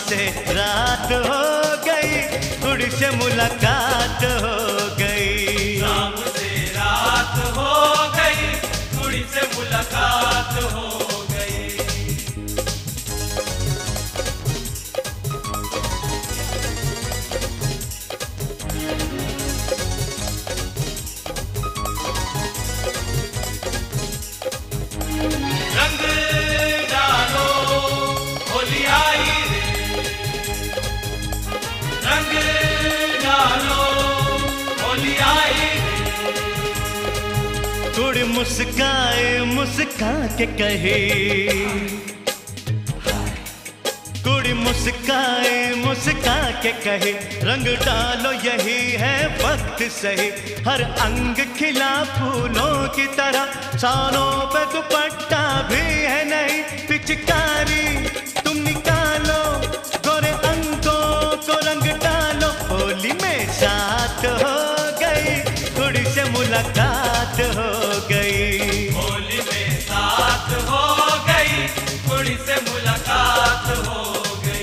से रात हो गई, कुड़ी से मुलाकात हो गई। शाम से रात हो गई, कुड़ी से मुलाकात हो गई। रंग डालो होली आई रे, रंग डालो होली आई रे। कुड़ी मुस्काए मुस्का के कहे, कुड़ी मुस्काए मुस्का के कहे, रंग डालो यही है वक्त सही। हर अंग खिला फूलों की तरह, सालों पे दुपट्टा भी है नहीं। पिचकारी तुम निकालो, गोरे अंगों को रंग डालो। होली में साथ हो गई, कुड़ी से मुलाकात हो गई। होली में साथ हो गई, कुड़ी से मुलाकात हो गई।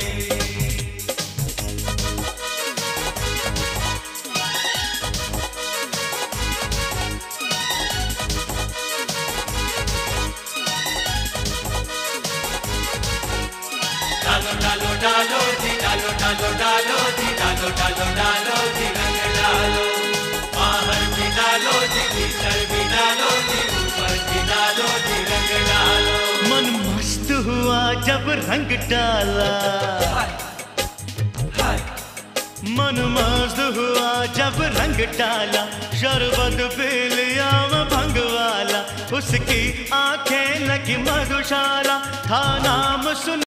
डालो डालो डालो जी, डालो डालो डालो जी, डालो डालो डालो जी, रंग डालो। बाहर भी डालो जी, भीतर भी डालो जी, ऊपर भी डालो जी, रंग डालो। मन मस्त हुआ जब रंग डाला, हाय मन मस्त हुआ जब रंग डाला। शरबत पी लिया मैं भंग वाला, उसकी आंखें लगी मधुशाला। था नाम सुन